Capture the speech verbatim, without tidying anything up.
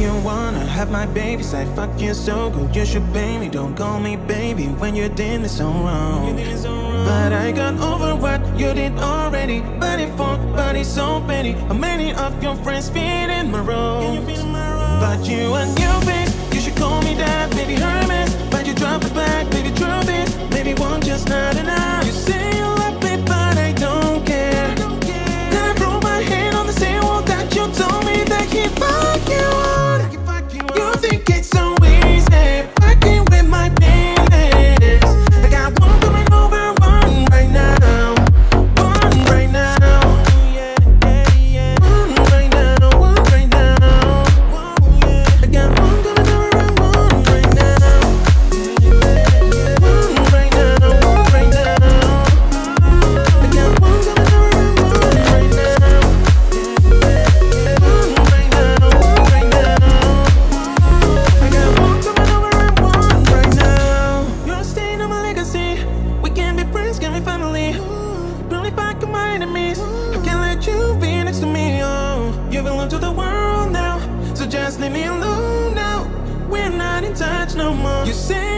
you wanna have my baby, say fuck you so good, you should pay me. Don't call me baby when you're doing this so wrong. But I got over what you did already. Body for body so petty. How many of your friends fit in my role? But you and your face, you should call me that, baby Hermes. But you drop it back, baby drop it. Maybe one just not enough. You say you love me but I don't care. Then I broke my hand on the same wall that you told me that he fuck you on. You think it's so easy fucking with my feelings. I got one coming over, one right now, one right now, one right now, one right now. I got one coming over, one right now, one right now, one right now. I got one coming over, one right now, one right now, one right now. I got one coming over, one right now. You're staying on my legacy. We can be friends, can be family. Don't leave back on my enemies. I can't let you be next to me. Oh, you belong to the world now, so just leave me alone now. We're not in touch no more. You say